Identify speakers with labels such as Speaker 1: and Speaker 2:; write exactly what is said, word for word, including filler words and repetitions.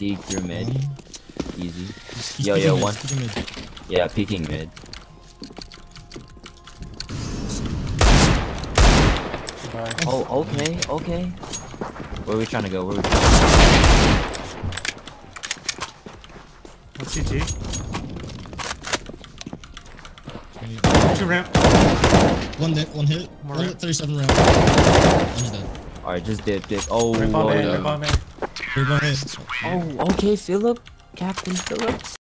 Speaker 1: Dig through mid.
Speaker 2: Um,
Speaker 1: Easy.
Speaker 2: he's, he's
Speaker 1: Yo,
Speaker 2: peeking
Speaker 1: yo,
Speaker 2: mid,
Speaker 1: one.
Speaker 2: he's peeking mid.
Speaker 1: Yeah, peeking mid.
Speaker 3: Bye.
Speaker 1: Oh, okay, okay. Where are we trying to go? Where are we trying to go?
Speaker 3: What's C T?
Speaker 2: Okay.
Speaker 3: Two ramp.
Speaker 2: One hit, one hit.
Speaker 3: More
Speaker 2: One
Speaker 3: ramp.
Speaker 2: hit, thirty-seven round. One's dead.
Speaker 1: Alright, just dip, dip. Oh,
Speaker 3: Ramp on
Speaker 1: oh,
Speaker 3: main,
Speaker 1: yeah.
Speaker 3: ramp on main.
Speaker 2: Three more hits.
Speaker 1: Oh, okay, Philip. Captain Phillips.